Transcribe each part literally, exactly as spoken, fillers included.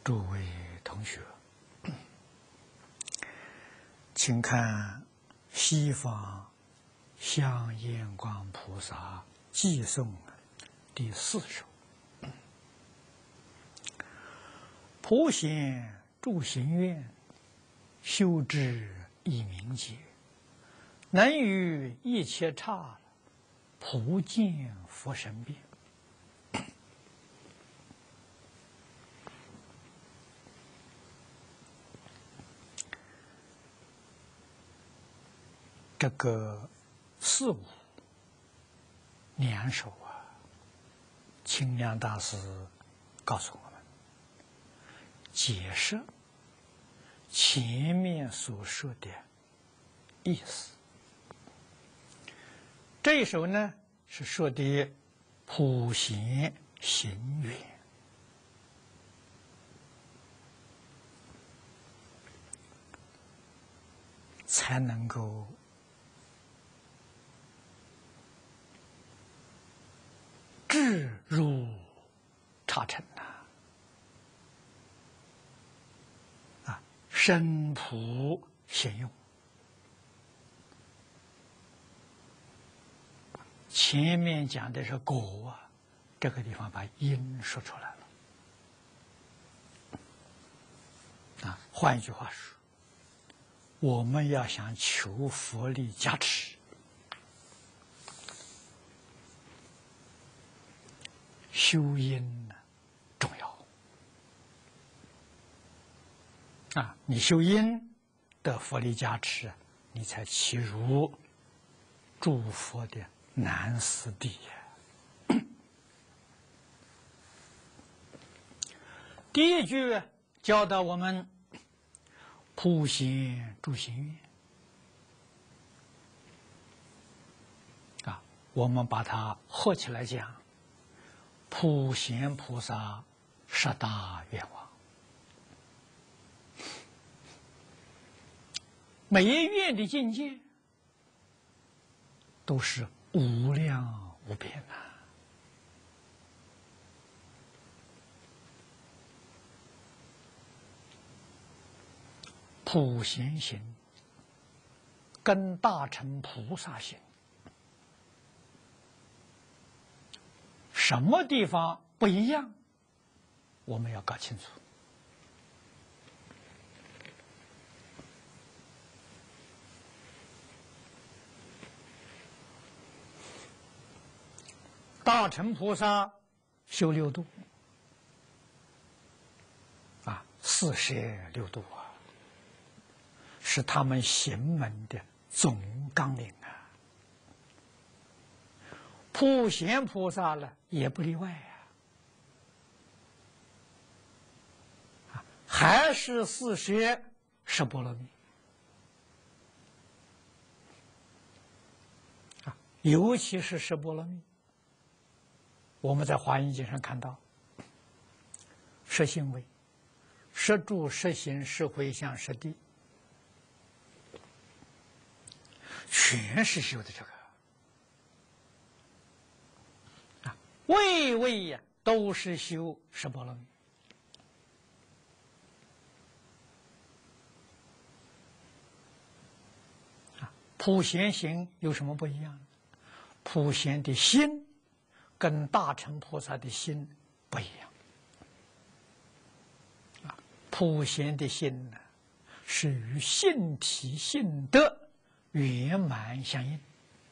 诸位同学，请看西方向验光菩萨寄颂第四首。普贤住行愿，修之以明解，能于一切刹，普见佛身变。这个四五两首啊，清凉大师告诉我们，解释前面所说的意思。这一首呢是说的普贤行愿，才能够智入刹尘呐！啊，身普显用。前面讲的是果啊，这个地方把因说出来了。啊，换一句话说，我们要想求佛力加持，修因呢重要啊！你修因得佛力加持，你才契入诸佛的难思地呀。第一句教导我们普贤住行愿啊，我们把它合起来讲。普贤菩萨十大愿望，每一愿的境界都是无量无边呐、啊。普贤行跟大乘菩萨行什么地方不一样？我们要搞清楚。大乘菩萨修六度啊，四摄六度啊，是他们行门的总纲领啊。普贤菩萨呢，也不例外啊，还是四摄十波罗蜜啊，尤其是十波罗蜜，我们在华严经上看到，十行为、十住、十行、十回向、十地，全是修的这个。位位呀，都是修十波罗蜜啊。普贤行有什么不一样？普贤的心跟大乘菩萨的心不一样啊。普贤的心呢，是与性体性德圆满相应，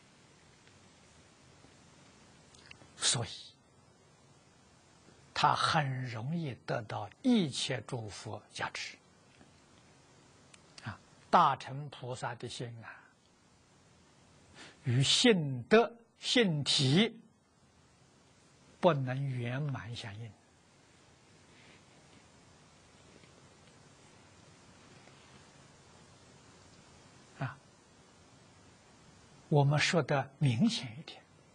所以他很容易得到一切诸佛加持啊。大乘菩萨的心啊，与性德性体不能圆满相应啊。我们说的明显一点，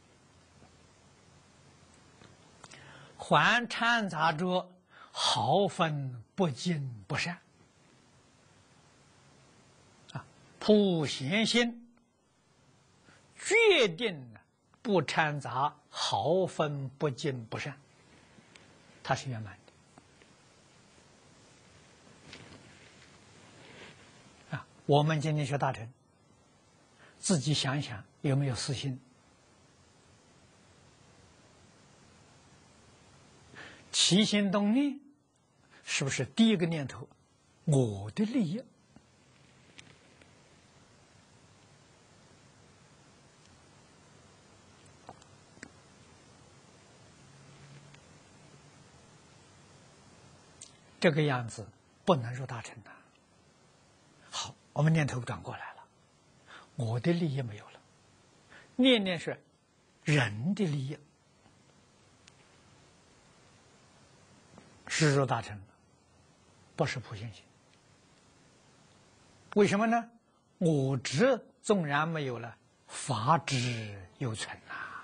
还掺杂着毫分不净不善啊。普贤心决定不掺杂毫分不净不善，它是圆满我们今天学大乘，自己想想有没有私心？起心动念，是不是第一个念头我的利益？这个样子不能入大乘的。好，我们念头转过来了，我的利益没有了，念念是人的利益，是入大乘的，不是普贤行。为什么呢？我执纵然没有了，法执犹存呐、啊。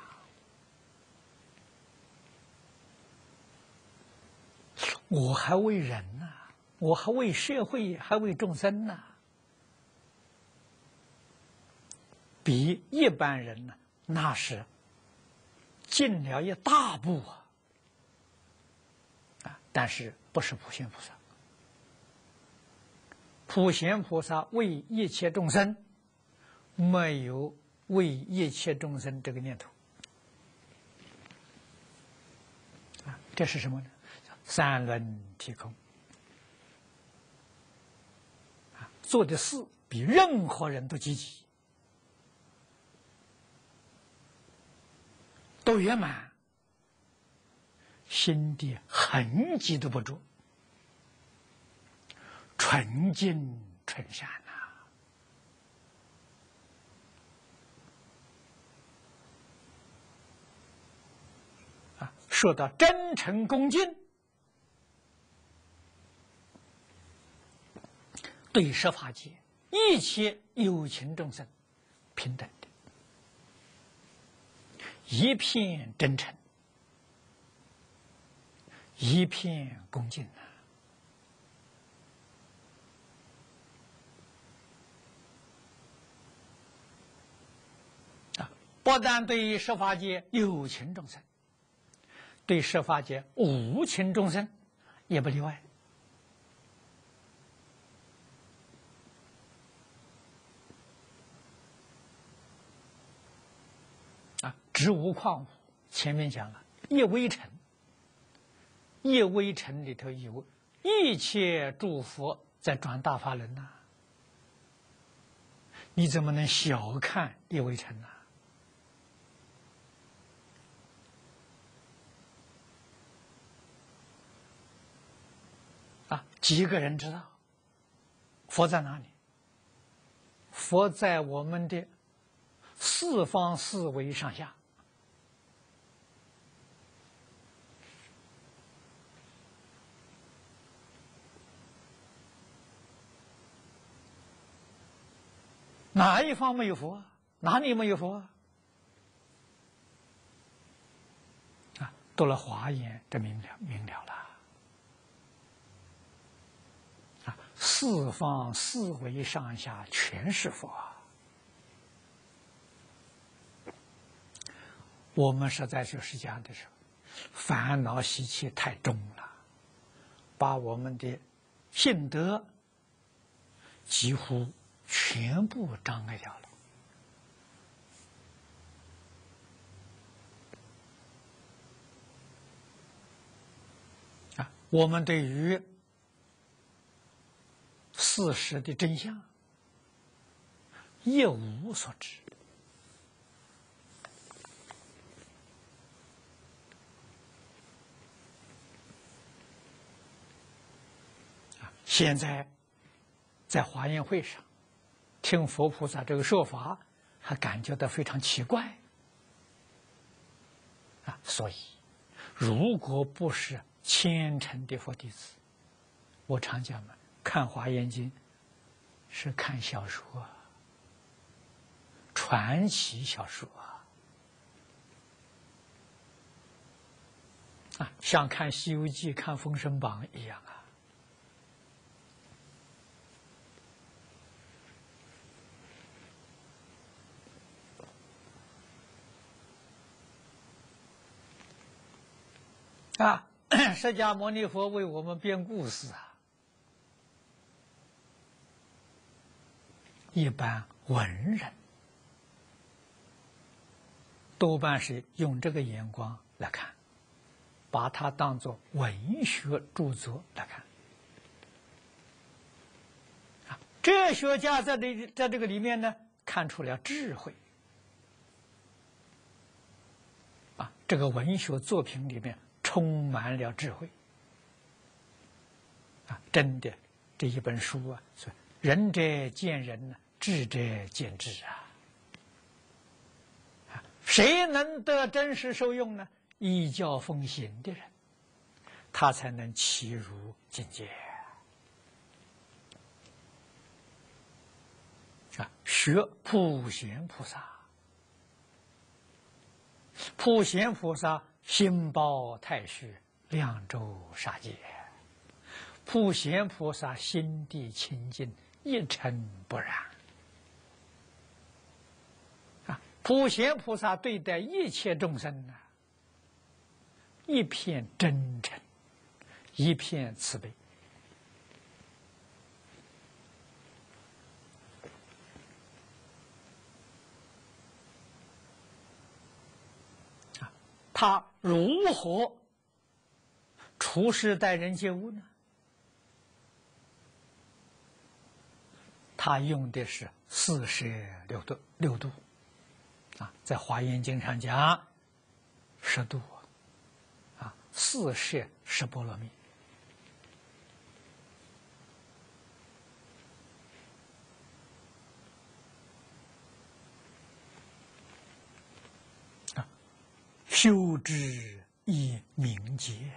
我还为人呐、啊，我还为社会，还为众生呐、啊，比一般人呢，那是进了一大步啊！啊，但是不是普贤菩萨？普贤菩萨为一切众生，没有为一切众生这个念头。啊，这是什么呢？三轮体空。啊，做的事比任何人都积极，都圆满，心地痕迹都不着，纯净纯善呐、啊！啊，说到真诚恭敬，对十法界一切有情众生平等的，一片真诚，一片恭敬呐、啊！啊，不但对于十法界有情众生，对十法界无情众生也不例外。啊，植物矿物，前面讲了，一微尘，一微尘里头有一切诸佛在转大法轮呐、啊，你怎么能小看一微尘呢、啊？啊，几个人知道佛在哪里？佛在我们的四方四维上下，哪一方没有佛？哪里没有佛？啊，读了华严，这明了明了了。啊，四方四维上下全是佛。我们实在学释迦的时候，烦恼习气太重了，把我们的性德几乎全部障碍掉了。啊，我们对于事实的真相一无所知。现在在华严会上听佛菩萨这个说法，还感觉到非常奇怪啊！所以，如果不是虔诚的佛弟子，我常讲嘛，看《华严经》是看小说啊，传奇小说啊，啊，像看《西游记》、看《封神榜》一样啊。啊，释迦牟尼佛为我们编故事啊， 一般文人多半是用这个眼光来看，把它当作文学著作来看。啊，哲学家在这在这个里面呢，看出了智慧。啊，这个文学作品里面充满了智慧。啊，真的，这一本书啊，是仁者见仁呢，智者见智啊。啊，谁能得真实受用呢？依教奉行的人，他才能契入境界。啊，学普贤菩萨，普贤菩萨心包太虚，量周杀戒。普贤菩萨心地清净，一尘不染。啊，普贤菩萨对待一切众生呢，一片真诚，一片慈悲。啊，他如何处事待人接物呢？他用的是四摄六度，六度，啊，在《华严经》上讲十度，啊，四摄十波罗蜜，啊，修之以明节。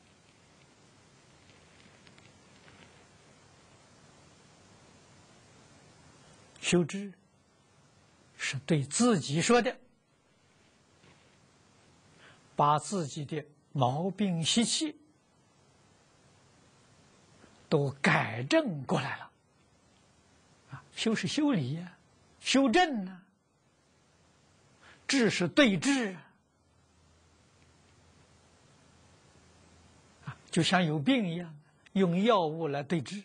修知是对自己说的，把自己的毛病习气都改正过来了。啊，修是修理呀、啊，修正呢、啊，治是对治啊，就像有病一样，用药物来对治。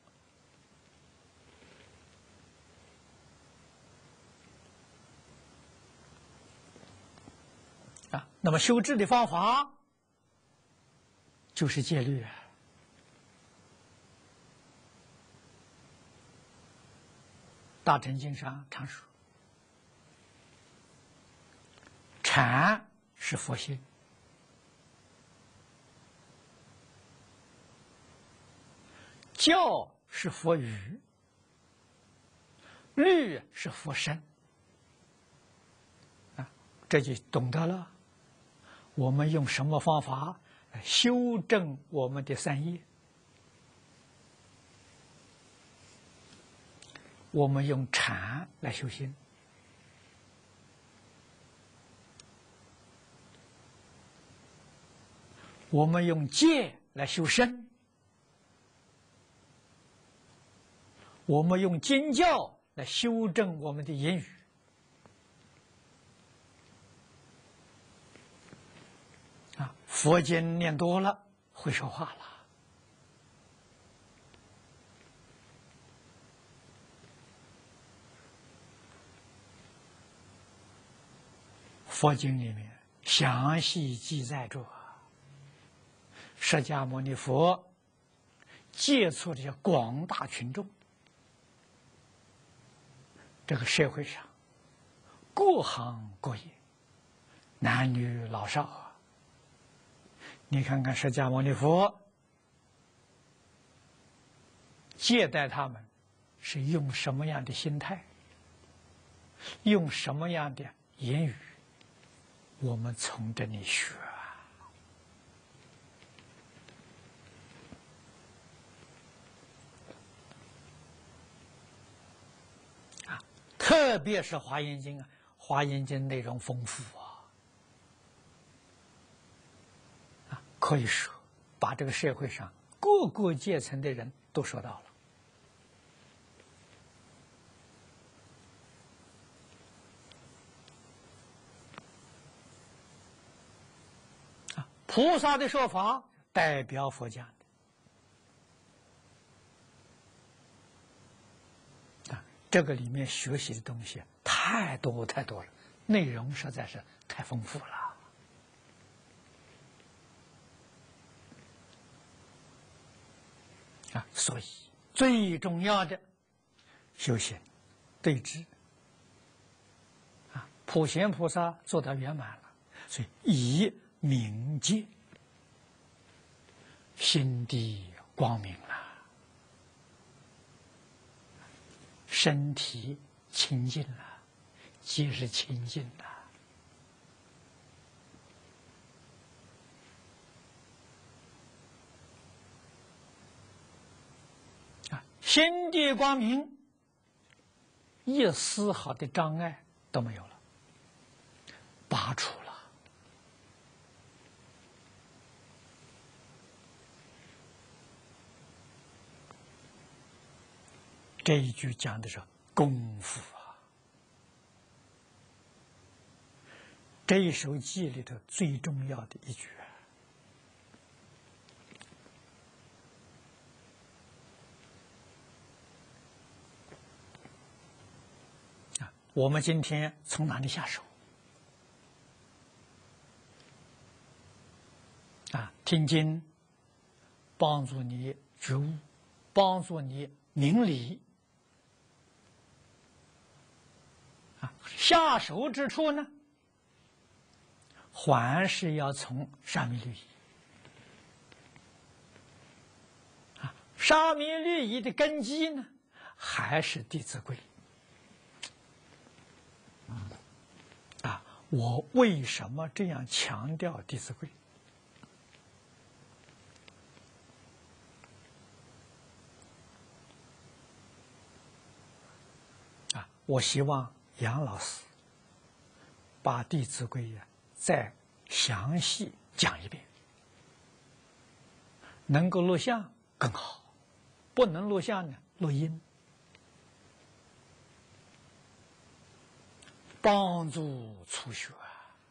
啊，那么修治的方法就是戒律。大乘经上常说，禅是佛心，教是佛语，律是佛身。啊，这就懂得了。我们用什么方法来修正我们的善业？我们用禅来修心，我们用戒来修身，我们用经教来修正我们的言语。啊，佛经念多了，会说话了。佛经里面详细记载着，释迦牟尼佛接触这些广大群众，这个社会上各行各业，男女老少啊，你看看释迦牟尼佛接待他们是用什么样的心态，用什么样的言语，我们从这里学啊！特别是《华严经》啊，《华严经》内容丰富啊，啊，可以说把这个社会上各个阶层的人都说到了。菩萨的说法代表佛讲的，啊， 这个里面学习的东西太多太多了，内容实在是太丰富了啊！所以最重要的修行对治啊，普贤菩萨做到圆满了，所以以明戒，心地光明了，身体清净了，皆是清净的。啊，心地光明，一丝毫的障碍都没有了，拔除了。这一句讲的是功夫啊，这一首偈里头最重要的一句啊。我们今天从哪里下手啊？听经帮助你觉悟，帮助你明理。下手之处呢，还是要从沙弥律仪啊，沙弥律仪的根基呢，还是《弟子规》啊。我为什么这样强调《弟子规》啊？我希望杨老师把《弟子规》呀再详细讲一遍，能够录像更好，不能录像呢，录音，帮助初学啊。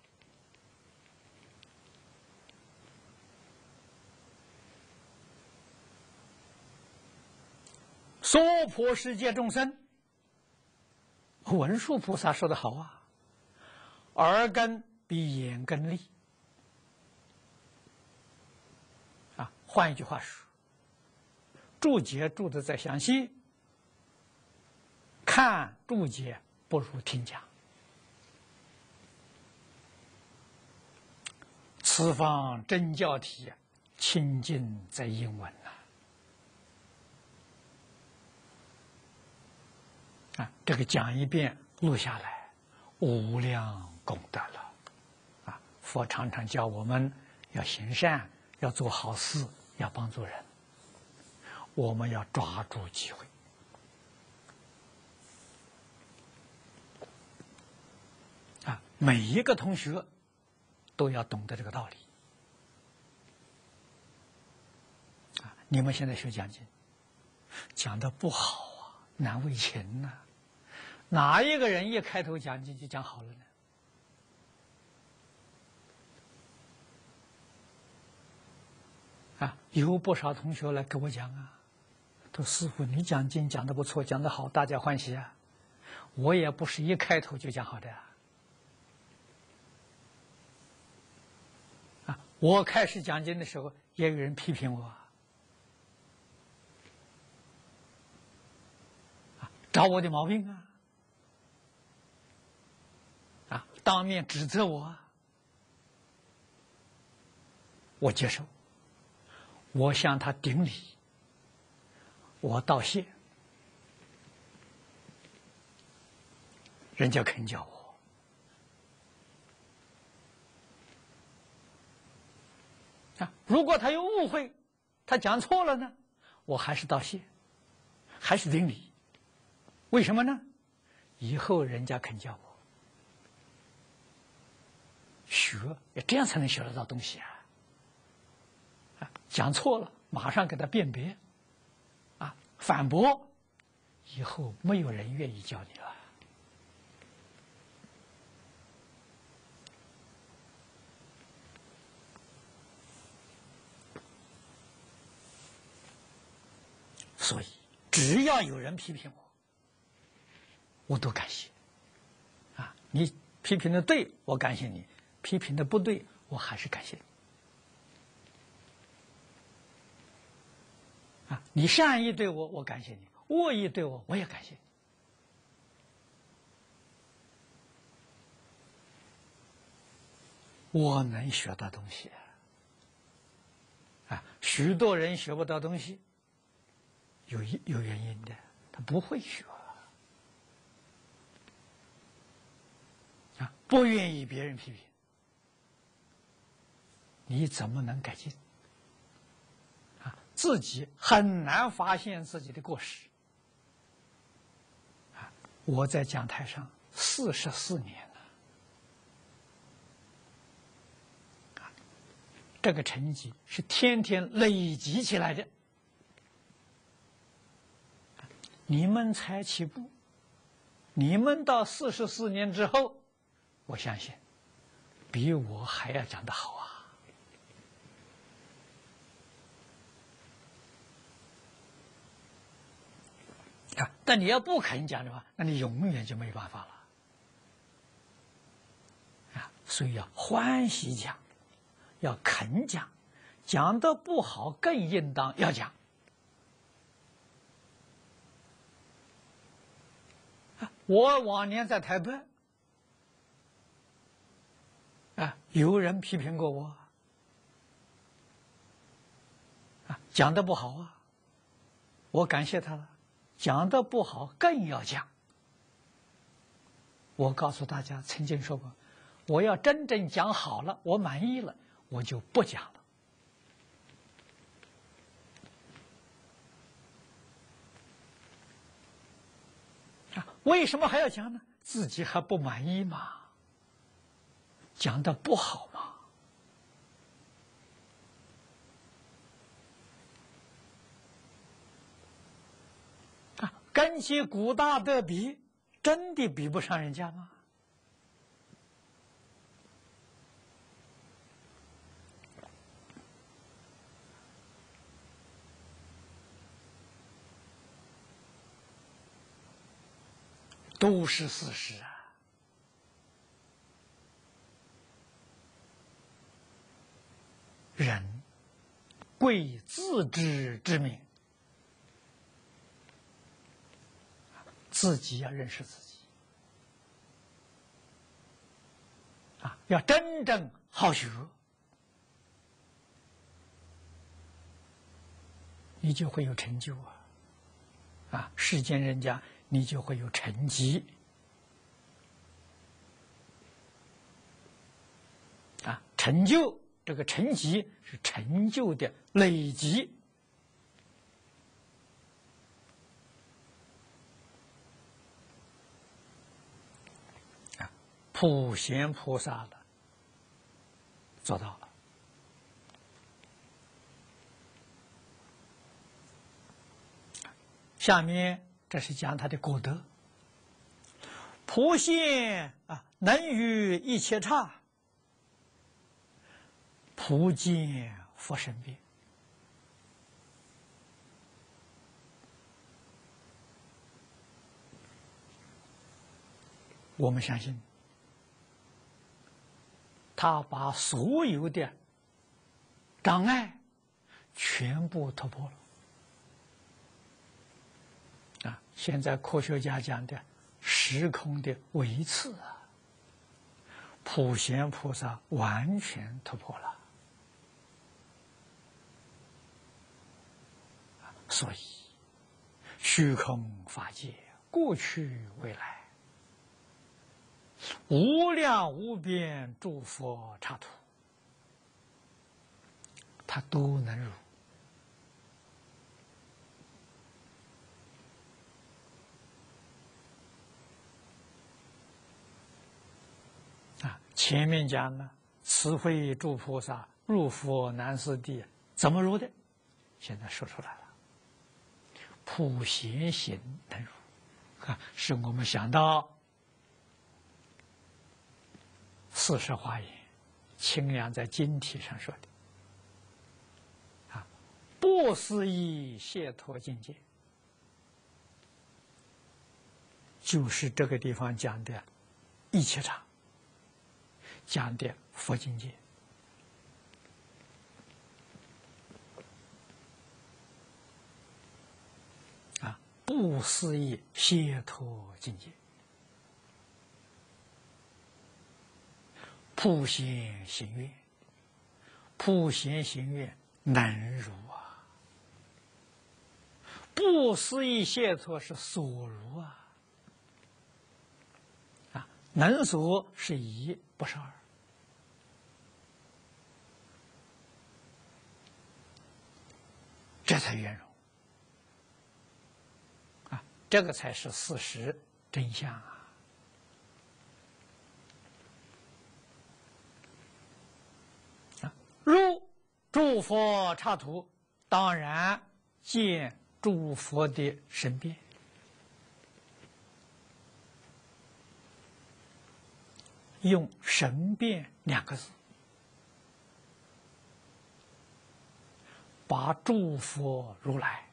娑婆世界众生，文殊菩萨说的好啊，耳根比眼根利啊。换一句话说，注解注的再详细，看注解不如听讲。此方真教体，清净在英文呐。啊，这个讲一遍录下来，无量功德了。啊，佛常常教我们要行善，要做好事，要帮助人。我们要抓住机会。啊，每一个同学都要懂得这个道理。啊，你们现在学讲经，讲的不好啊，难为情呐、啊。哪一个人一开头讲经就讲好了呢？啊，有不少同学来给我讲啊，说师父你讲经讲的不错，讲的好，大家欢喜啊。我也不是一开头就讲好的啊。啊，我开始讲经的时候，也有人批评我，啊，找我的毛病啊。啊，当面指责我，我接受，我向他顶礼，我道谢，人家肯教我。啊，如果他有误会，他讲错了呢，我还是道谢，还是顶礼。为什么呢？以后人家肯教我。学也这样才能学得到东西啊！啊，讲错了，马上给他辨别，啊，反驳，以后没有人愿意教你了。所以，只要有人批评我， 我都感谢。啊，你批评的对，我感谢你；批评的不对，我还是感谢你。啊，你善意对我，我感谢你；恶意对我，我也感谢你。我能学到东西啊！许多人学不到东西，有有原因的，他不会学啊，不愿意别人批评，你怎么能改进？啊，自己很难发现自己的过失。啊，我在讲台上四十四年。这个成绩是天天累积起来的，你们才起步，你们到四十四年之后，我相信比我还要讲得好啊！啊，但你要不肯讲的话，那你永远就没办法了啊！所以要欢喜讲。要肯讲，讲得不好更应当要讲。我往年在台北，啊，有人批评过我，啊，讲得不好啊，我感谢他了。讲得不好更要讲。我告诉大家，曾经说过，我要真正讲好了，我满意了。我就不讲了啊！为什么还要讲呢？自己还不满意吗？讲的不好吗？啊，跟些古大德比，真的比不上人家吗？都是事实啊！人贵自知之明，自己要认识自己啊，要真正好学，你就会有成就啊！啊，世间人家你就会有成绩啊！成就这个成绩是成就的累积啊！普贤菩萨了，做到了。下面这是讲他的果德。普贤啊，能于一切刹，普见佛身边。我们相信，他把所有的障碍全部突破了。啊，现在科学家讲的时空的维次啊，普贤菩萨完全突破了。所以，虚空法界，过去未来，无量无边诸佛刹土，他都能入。啊，前面讲了，慈悲诸菩萨入佛难思地，怎么入的？现在说出来了。普贤行能入，啊，是我们想到四十华严，清凉在经题上说的，啊，不思议解脱境界， 就是这个地方讲的一切场，讲的佛境界啊，不思议解脱境界，普贤行愿，普贤行愿能如啊，不思议解脱是所如啊。能所是一，不是二。这才圆融啊！这个才是事实真相啊！啊，如诸佛刹土，当然见诸佛的身变。用神变两个字，把诸佛如来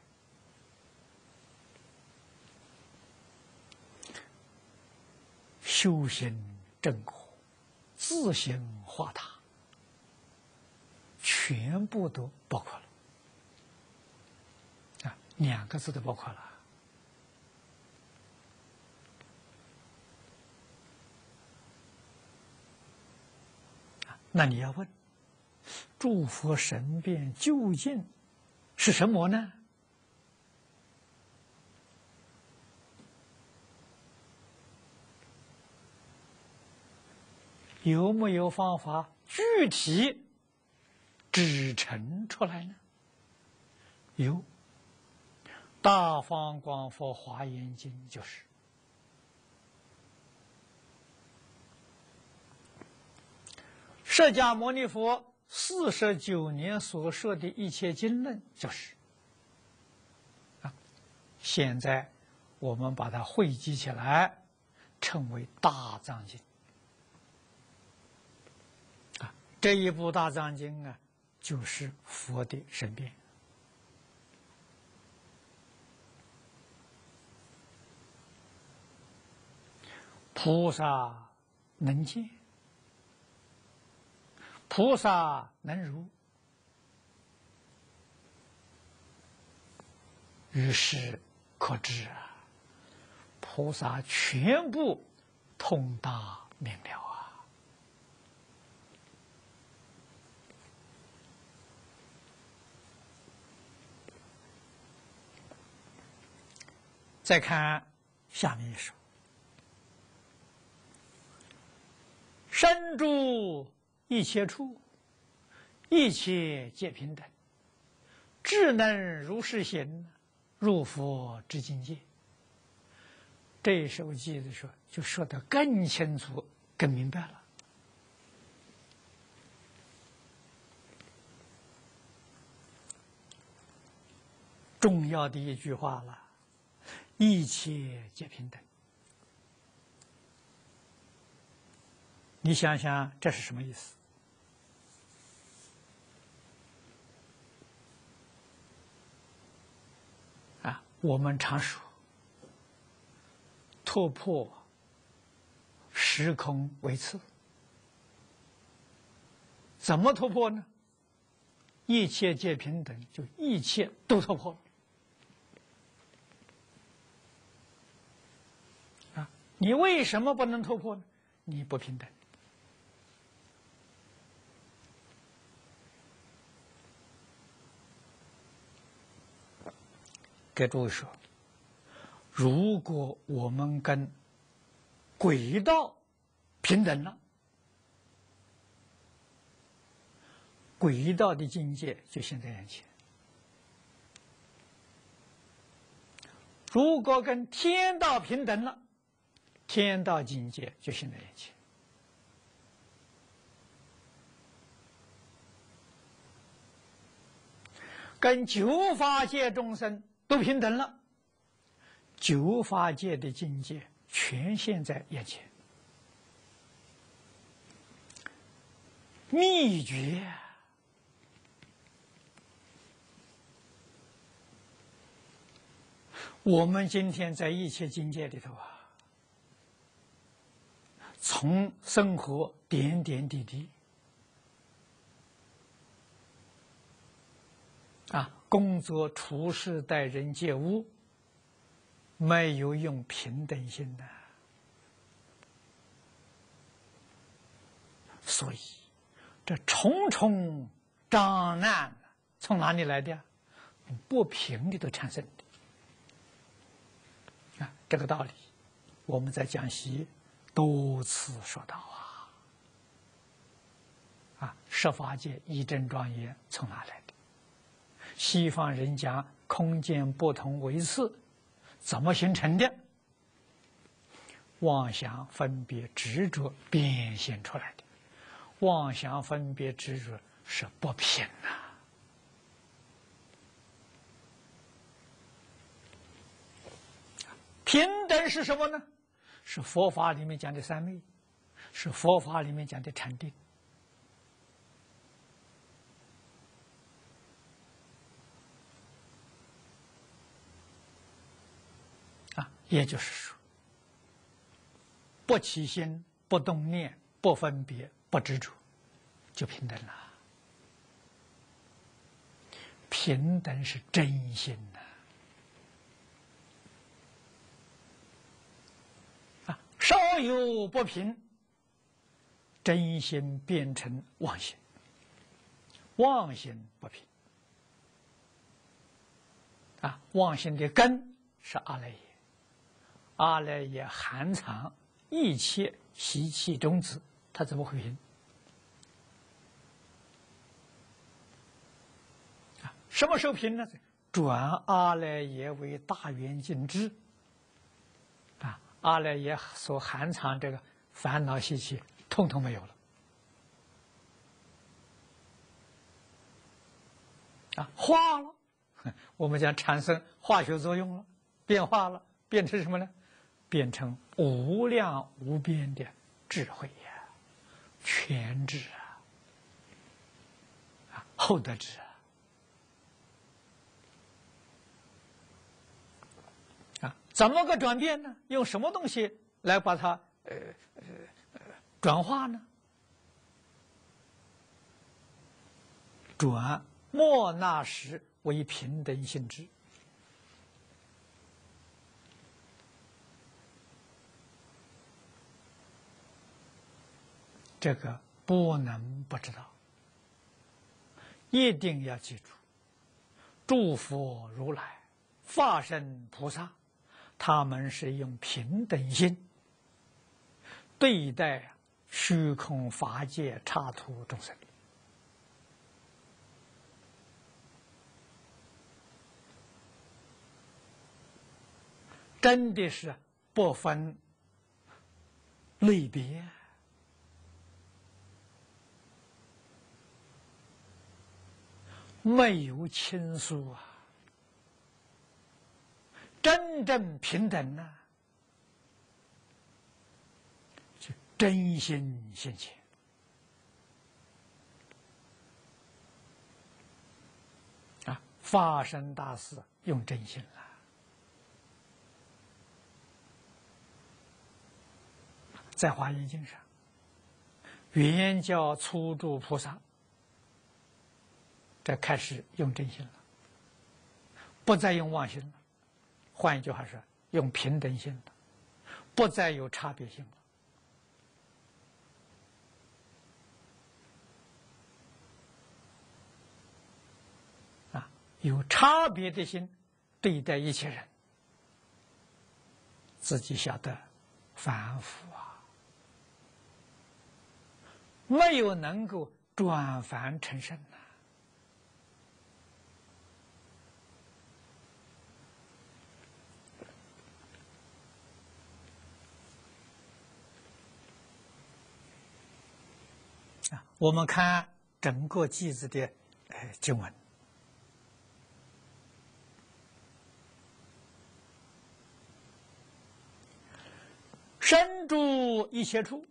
修行正果、自行化他，全部都包括了啊，两个字都包括了。那你要问，诸佛神变究竟是什么呢？有没有方法具体指陈出来呢？有，《大方广佛华严经》就是释迦牟尼佛四十九年所说的一切经论，就是啊，现在我们把它汇集起来，称为大藏经啊。这一部大藏经啊，就是佛的身变。菩萨能见，菩萨能如，于是可知啊，菩萨全部通达明了啊。再看下面一首，身住一切处，一切皆平等，智能如是行，入佛之境界。这一首记的时候，就说得更清楚、更明白了。重要的一句话了，一切皆平等。你想想，这是什么意思？啊，我们常说突破时空维次，怎么突破呢？一切皆平等，就一切都突破了。啊，你为什么不能突破呢？你不平等。给诸位说，如果我们跟鬼道平等了，鬼道的境界就现在眼前；如果跟天道平等了，天道境界就现在眼前。跟九法界众生都平等了，九法界的境界全现在眼前。秘诀，我们今天在一切境界里头啊， 从生活点点滴滴啊，工作、处事、待人接物，没有用平等心的，所以这重重障难从哪里来的？不平的都产生的啊，这个道理我们在讲习多次说到啊。啊，十法界一真庄严从哪来的？西方人讲空间不同为次，怎么形成的？妄想分别执着变现出来的。妄想分别执着是不平呐、啊。平等是什么呢？是佛法里面讲的三昧，是佛法里面讲的禅定。啊，也就是说，不起心，不动念，不分别，不执着，就平等了。平等是真心呐、啊！稍有不平，真心变成妄心，妄心不平。啊，妄心的根是阿赖耶，阿赖耶含藏一切习气种子，它怎么会平？啊，什么时候平呢？转阿赖耶为大圆镜智。啊，阿赖耶所含藏这个烦恼习气，通通没有了。啊，化了，我们讲产生化学作用了，变化了，变成什么呢？变成无量无边的智慧呀、啊，全智啊，啊，厚德智啊，啊，怎么个转变呢？用什么东西来把它呃呃呃转化呢？转莫那时为平等性质。这个不能不知道，一定要记住。诸佛如来、法身菩萨，他们是用平等心对待虚空法界刹土众生。真的是不分类别。没有倾诉啊，真正平等呢、啊，就真心现前啊！法身大士用真心了，在华严经上，原教初住菩萨。这开始用真心了，不再用妄心了。换一句话说，用平等心了，不再有差别性了。啊，有差别的心对待一切人，自己晓得反腐啊，没有能够转凡成圣呐。我们看整个偈子的呃经文，身住一切处，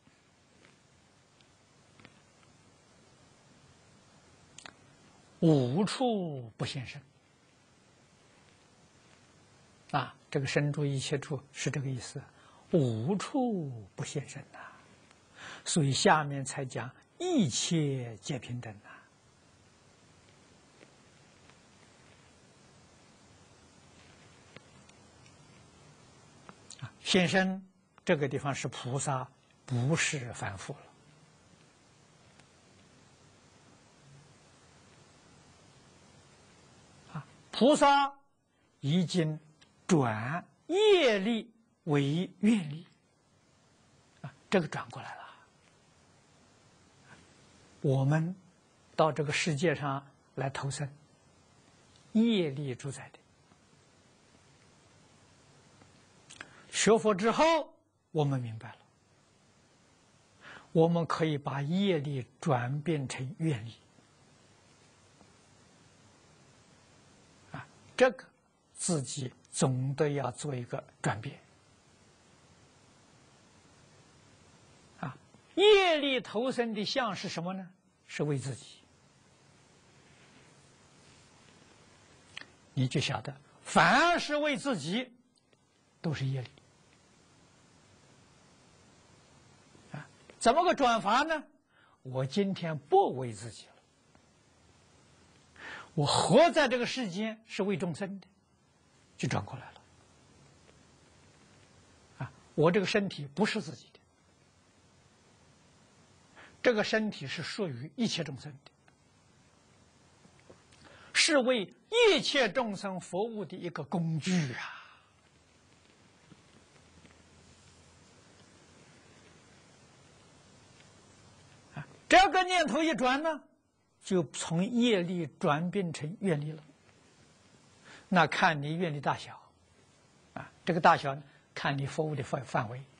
无处不现身。啊，这个身住一切处是这个意思， 无处不现身呐、啊。所以下面才讲一切皆平等呐、啊。现身这个地方是菩萨，不是凡夫了。啊，菩萨已经转业力为愿力，啊，这个转过来了。我们到这个世界上来投生，业力主宰的。学佛之后，我们明白了，我们可以把业力转变成愿力。啊，这个自己总得要做一个转变。啊，业力投生的相是什么呢？是为自己。你就晓得，凡是为自己，都是业力。啊，怎么个转法呢？我今天不为自己了，我活在这个世间是为众生的，就转过来了。啊，我这个身体不是自己的，这个身体是属于一切众生的，是为一切众生服务的一个工具啊！啊，这个念头一转呢，就从业力转变成愿力了。那看你愿力大小，啊，这个大小呢，看你服务的范范围。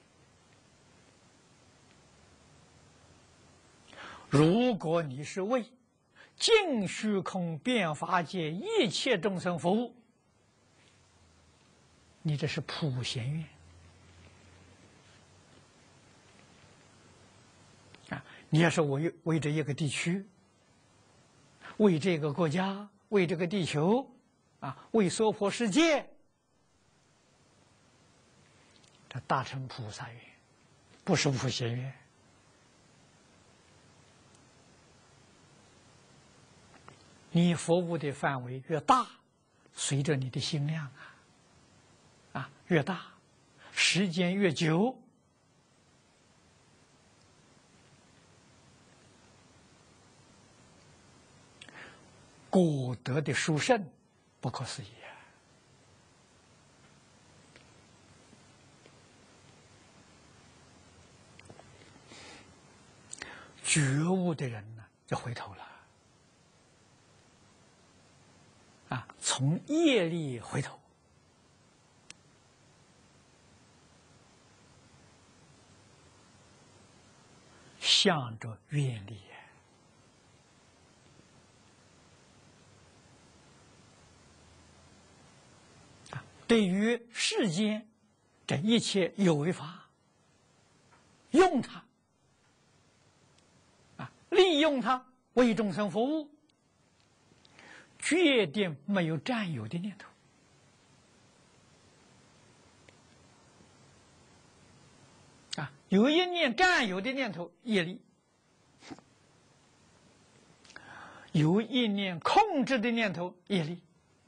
如果你是为尽虚空遍法界一切众生服务，你这是普贤愿啊！你要是为为这一个地区，为这个国家，为这个地球，啊，为娑婆世界，这大乘菩萨愿，不是普贤愿。你服务的范围越大，随着你的心量啊，啊越大，时间越久，果德的殊胜不可思议啊！觉悟的人呢，就回头了。啊，从业力回头，向着愿力。啊，对于世间这一切有为法，用它，啊，利用它为众生服务。决定没有占有的念头啊，有一念占有的念头，业力；有一念控制的念头，业力。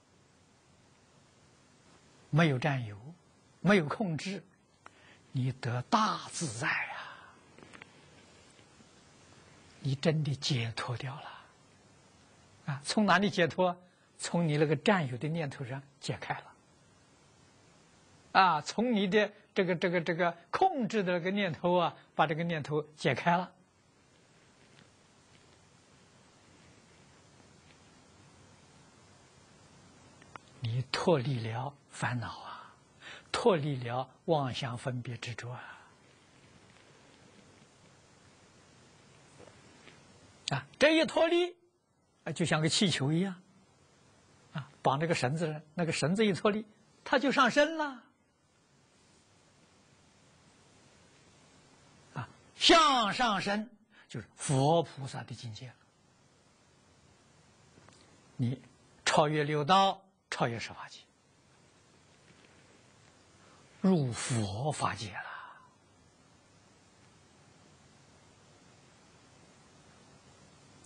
没有占有，没有控制，你得大自在啊！你真的解脱掉了。啊，从哪里解脱？从你那个占有的念头上解开了。啊，从你的这个这个这个控制的那个念头啊，把这个念头解开了。你脱离了烦恼啊，脱离了妄想分别执着啊。啊，这一脱离。啊，就像个气球一样，啊，绑这个绳子，那个绳子一脱离，它就上升了。啊，向上升就是佛菩萨的境界了。你超越六道，超越十法界，入佛法界了。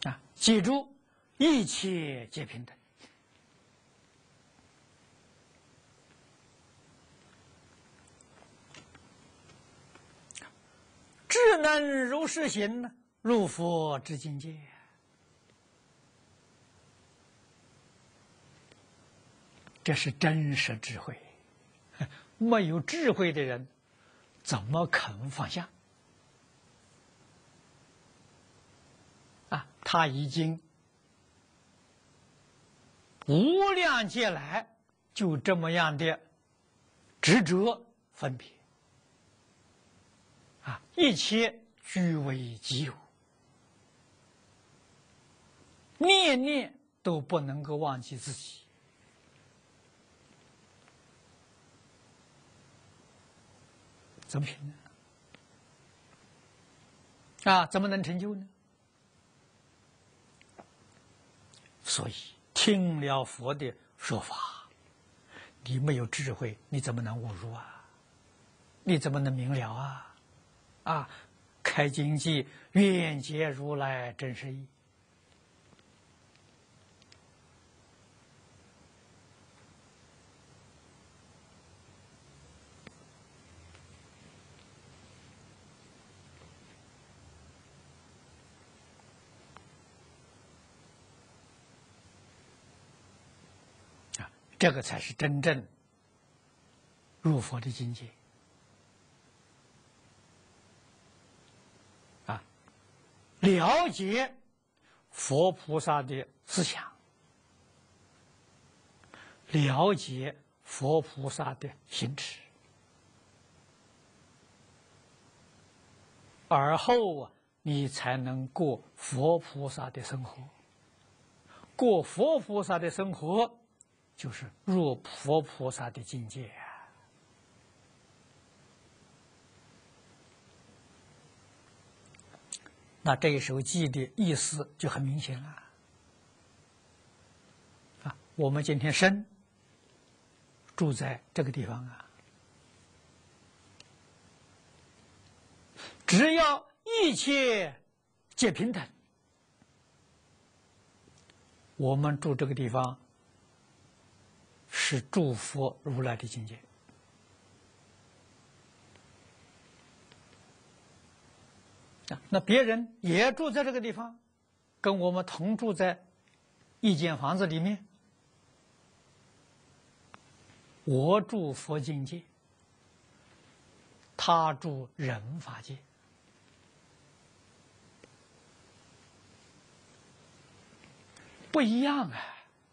啊，记住，一切皆平等。智能如是行，入佛之境界。这是真实智慧。没有智慧的人，怎么肯放下？啊，他已经无量劫来就这么样的执着分别，啊，一切据为己有，念念都不能够忘记自己。怎么行呢？啊，怎么能成就呢？所以听了佛的说法，你没有智慧，你怎么能悟入啊？你怎么能明了啊？啊，开经记，愿解如来真实义。这个才是真正入佛的境界啊！了解佛菩萨的思想，了解佛菩萨的行持，而后啊，你才能过佛菩萨的生活。过佛菩萨的生活，就是入佛菩萨的境界啊！那这一首偈的意思就很明显了啊！我们今天生住在这个地方啊，只要一切皆平等，我们住这个地方是诸佛如来的境界。那别人也住在这个地方，跟我们同住在一间房子里面，我住佛境界，他住人法界，不一样啊，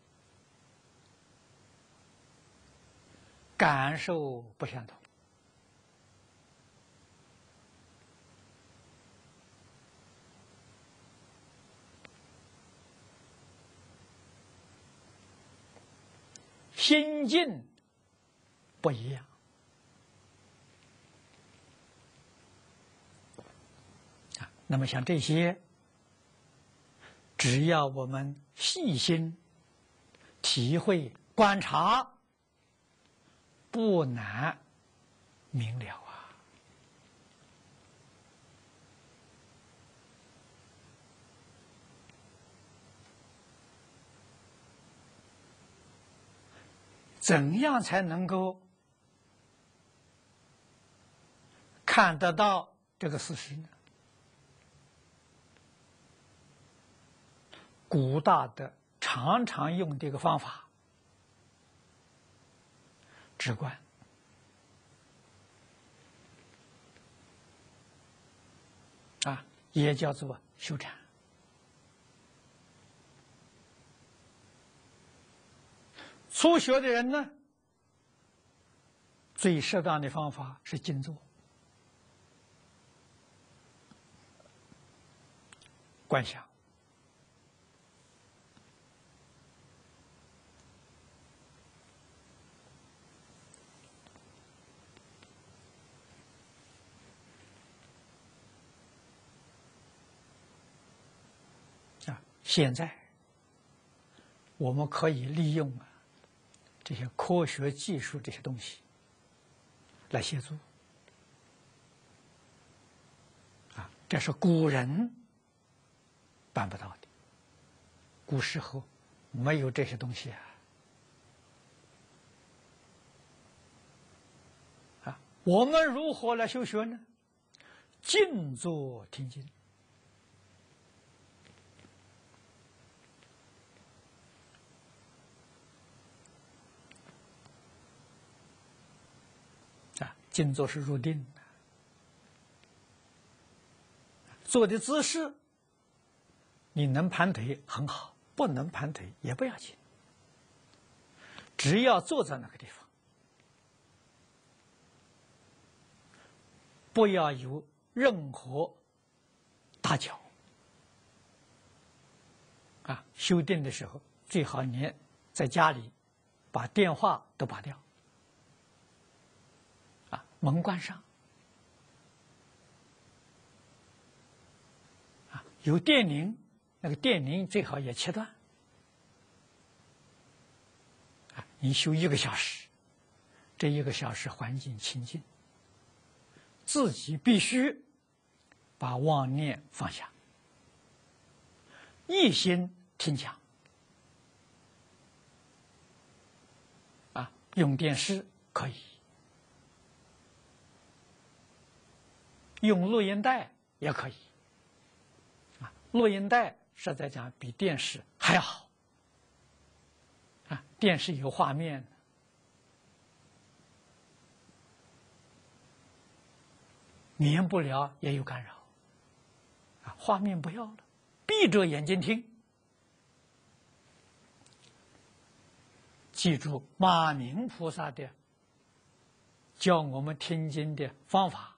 感受不相同。心境不一样啊。那么像这些，只要我们细心体会、观察，不难明了啊。怎样才能够看得到这个事实呢？古大德常常用这个方法，直观啊，也叫做修禅。初学的人呢，最适当的方法是静坐、观想。啊，现在我们可以利用啊这些科学技术这些东西来协助啊，这是古人办不到的。 古时候没有这些东西啊。啊，我们如何来修学呢？静坐听经。啊，静坐是入定的，坐的姿势，你能盘腿很好，不能盘腿也不要紧，只要坐在那个地方，不要有任何打搅。啊，修定的时候最好连在家里把电话都拔掉，啊，门关上，啊，有电铃，那个电铃最好也切断。啊，你修一个小时，这一个小时环境清净，自己必须把妄念放下，一心听讲。啊，用电视可以，用录音带也可以。啊，录音带实在讲比电视还好。啊，电视有画面，免不了也有干扰。啊，画面不要了，闭着眼睛听。记住马明菩萨的教我们听经的方法，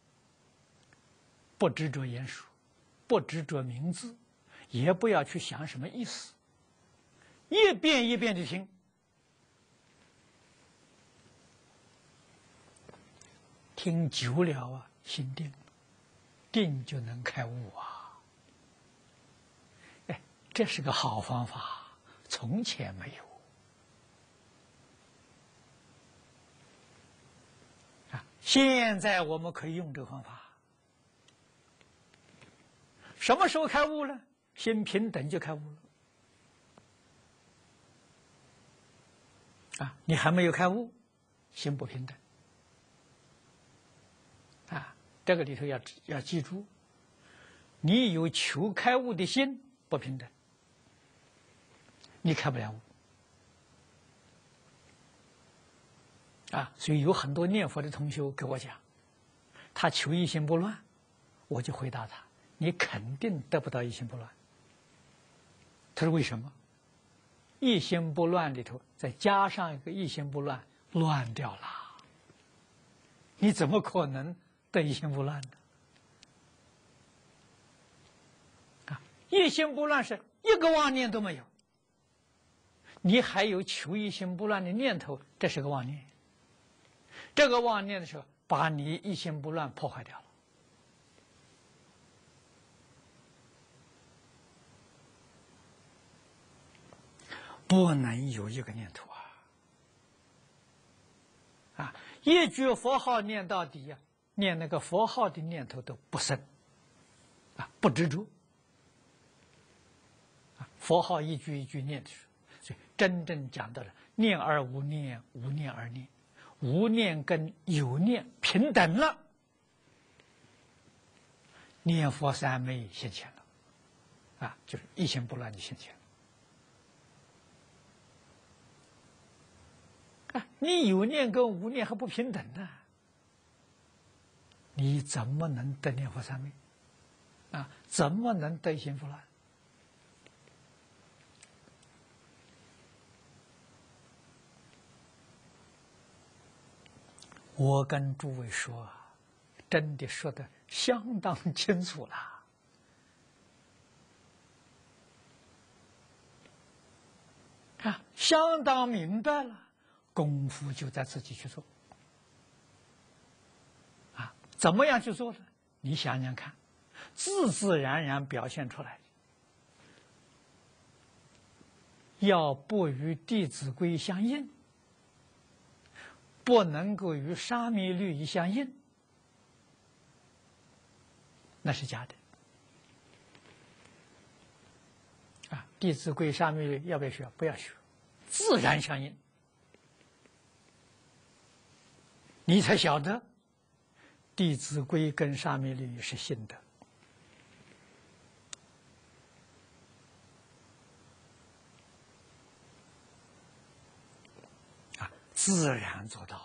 不执着言数，不执着名字，也不要去想什么意思，一遍一遍的听，听久了啊，心定，定就能开悟啊！哎，这是个好方法，从前没有。现在我们可以用这个方法。什么时候开悟呢？心平等就开悟了。啊，你还没有开悟，心不平等。啊，这个里头要要记住，你有求开悟的心不平等，你开不了悟。啊，所以有很多念佛的同学给我讲，他求一心不乱，我就回答他：你肯定得不到一心不乱。他说为什么？一心不乱里头再加上一个一心不乱，乱掉了，你怎么可能得一心不乱呢？啊，一心不乱是一个妄念都没有，你还有求一心不乱的念头，这是个妄念。这个妄念的时候，把你一心不乱破坏掉了。不能有一个念头啊！啊，一句佛号念到底呀、啊，念那个佛号的念头都不生，啊，不执着。啊，佛号一句一句念的时候，所以真正讲到了念而无念，无念而念。无念跟有念平等了，念佛三昧现前了，啊，就是一心不乱就现前了。啊，你有念跟无念还不平等呢，你怎么能得念佛三昧？啊，怎么能得一心不乱？我跟诸位说，真的说的相当清楚了。啊，相当明白了，功夫就在自己去做。啊，怎么样去做呢？你想想看，自自然然表现出来的，要不与《弟子规》相应。不能够与沙弥律仪相应，那是假的。啊， 弟子规》沙弥律要不要学？不要学，自然相应。你才晓得，《弟子规》跟沙弥律是信的。啊，自然做到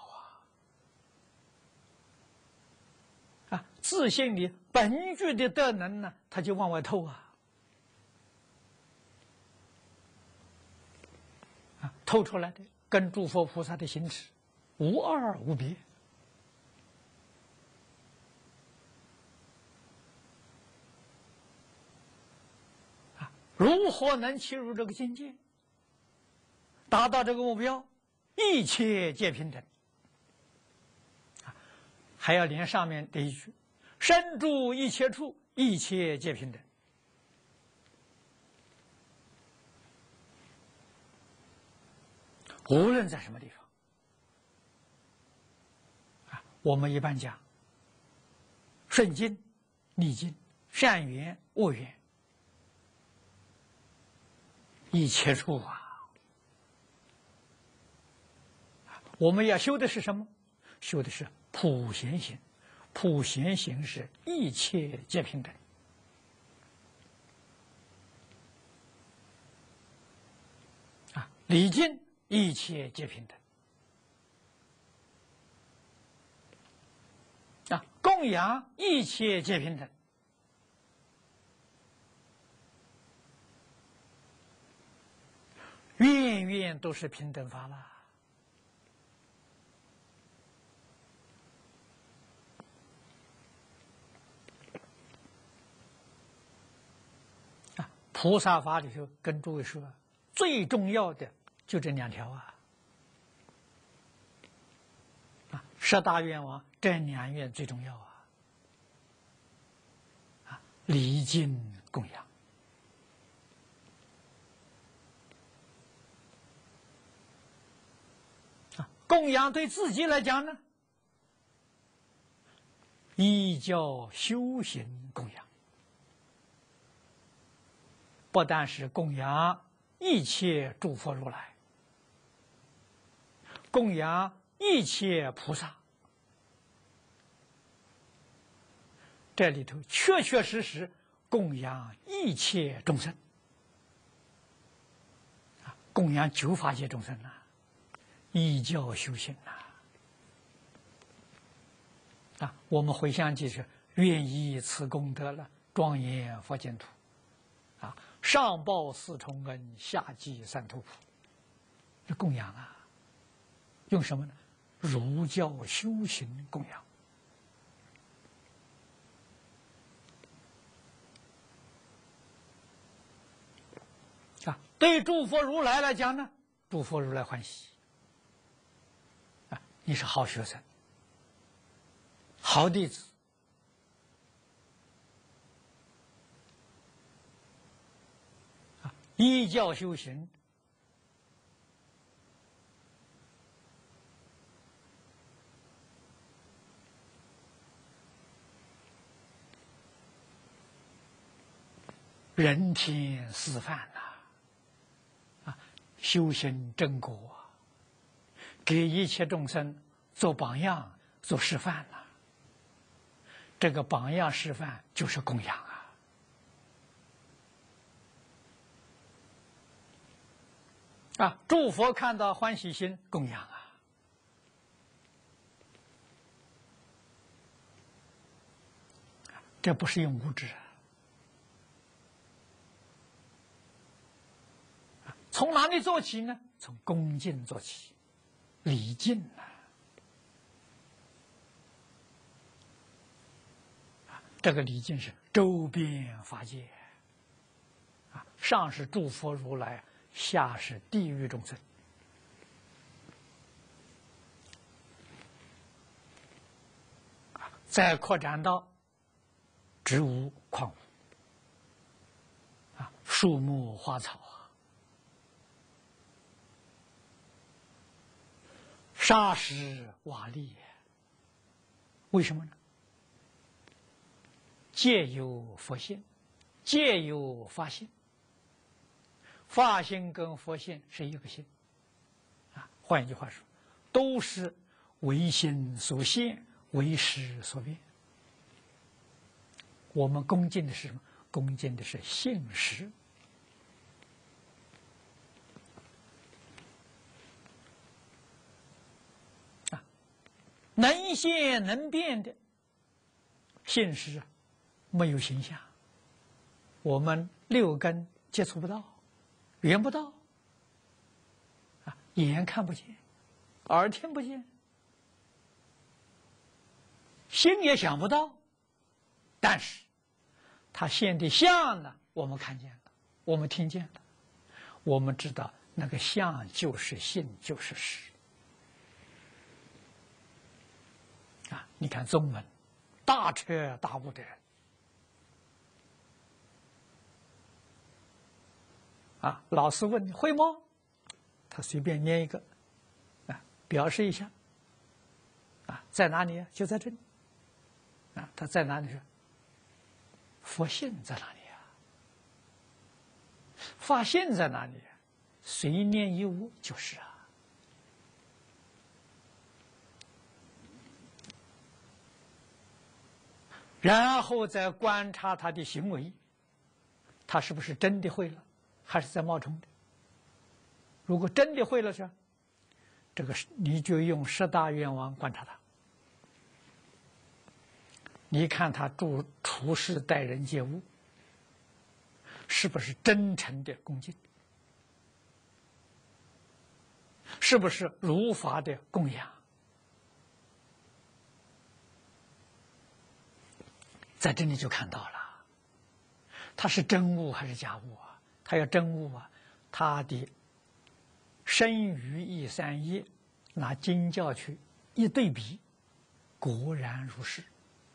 啊！啊，自信里本具的德能呢，他就往外透啊。啊，透出来的跟诸佛菩萨的行持无二无别。啊，如何能切入这个境界，达到这个目标？一切皆平等。啊，还要连上面这一句：身住一切处，一切皆平等。无论在什么地方，啊，我们一般讲顺境、逆境、善缘、恶缘，一切处啊。我们要修的是什么？修的是普贤行。普贤行是一切皆平等。啊，礼敬一切皆平等。啊，供养一切皆平等。愿愿都是平等法了。啊，菩萨法里头跟诸位说，最重要的就这两条啊。啊，十大愿望这两愿最重要啊。啊，礼敬供养。啊，供养对自己来讲呢，依教修行供养，不但是供养一切诸佛如来，供养一切菩萨，这里头确确实实供养一切众生，啊，供养九法界众生呐、啊，依教修行呐、啊。啊，我们回向记是愿以此功德了，庄严佛净土，啊，上报四重恩，下济三途苦。这供养啊，用什么呢？儒教修行供养。啊，对诸佛如来来讲呢，诸佛如来欢喜。啊，你是好学生。好弟子，啊，依教修行，人天示范呐、啊，啊，修行正果，给一切众生做榜样、做示范呐、啊。这个榜样示范就是供养啊！啊，诸佛看到欢喜心，供养啊！这不是用物质啊！从哪里做起呢？从恭敬做起，礼敬啊！这个礼敬是周边法界，啊，上是诸佛如来，下是地狱众生，啊，再扩展到植物、矿物，啊，树木、花草啊，沙石、瓦砾，为什么呢？皆有佛性，皆有法性。 法性跟佛性是一个性，啊，换一句话说，都是为心所现，为识所变。我们恭敬的是什么？恭敬的是性识。啊，能现能变的性识啊，没有形象，我们六根接触不到，缘不到，啊，眼看不见，耳听不见，心也想不到，但是它现的相呢，我们看见了，我们听见了，我们知道那个相就是性，就是实。啊，你看宗门大彻大悟的人，啊，老师问你会吗？他随便念一个，啊，表示一下，啊，在哪里啊？就在这里，啊，他在哪里说？佛性在哪里啊？法性在哪里啊？随念一悟就是啊。然后再观察他的行为，他是不是真的会了，还是在冒充的？如果真的会了是，这个你就用十大愿望观察他。你看他处处事待人接物，是不是真诚的恭敬？是不是如法的供养？在这里就看到了，他是真悟还是假悟啊？他要真悟啊，他的身语意三业拿经教去一对比，果然如是。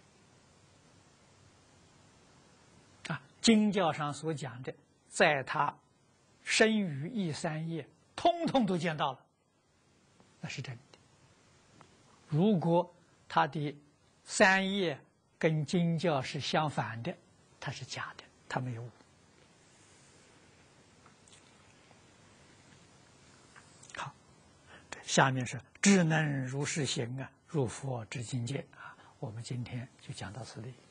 啊，经教上所讲的，在他身语意三业通通都见到了，那是真的。如果他的三业跟经教是相反的，它是假的，它没有悟。好，下面是智能如是行啊，入佛之境界啊。我们今天就讲到此里。